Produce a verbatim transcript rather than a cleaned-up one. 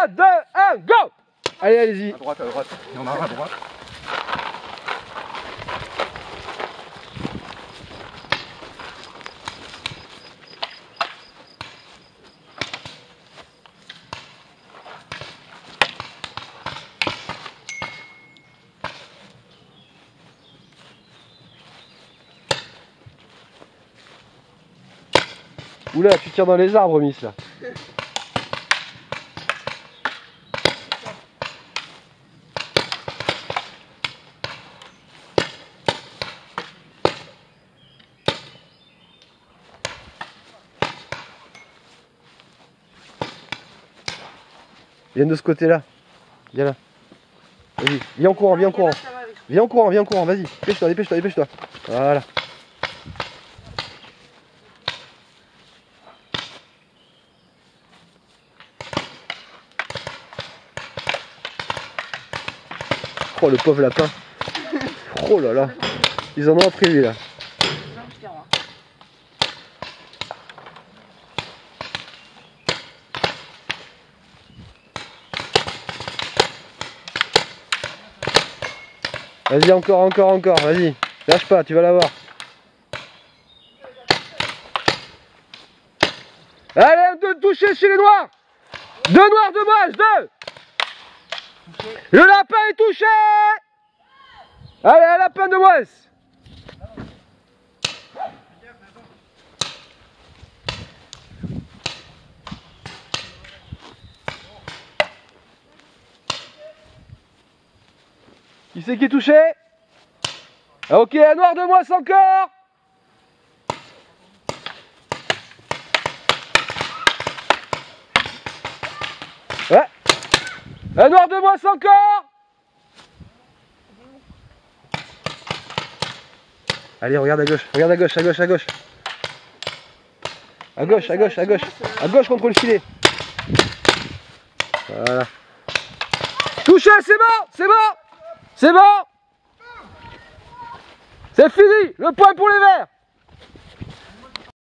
trois, deux, un, go! Allez, allez-y. À droite, à droite. Il y en a un à droite. Oula, tu tires dans les arbres, Miss, là. Viens de ce côté-là. Viens là. Vas-y, viens en courant, viens en courant. Viens en courant, viens en courant, vas-y. Dépêche-toi, dépêche-toi, dépêche-toi. Voilà. Oh le pauvre lapin. Oh là là. Ils en ont appris lui là. Vas-y, encore, encore, encore, vas-y. Lâche pas, tu vas l'avoir. Allez, deux touchés chez les noirs. Deux noirs, deux moches, deux. Le lapin est touché. Allez, un lapin de moesse. Qui c'est qui est touché? Ah, ok, un noir de moisse encore. Ouais. Un noir de moisse encore. Allez, regarde à gauche, regarde à gauche, à gauche, à gauche. À gauche, à gauche, à gauche. À gauche contre le filet. Voilà. Touché, c'est bon, c'est bon. C'est bon. C'est fini. Le point pour les verts.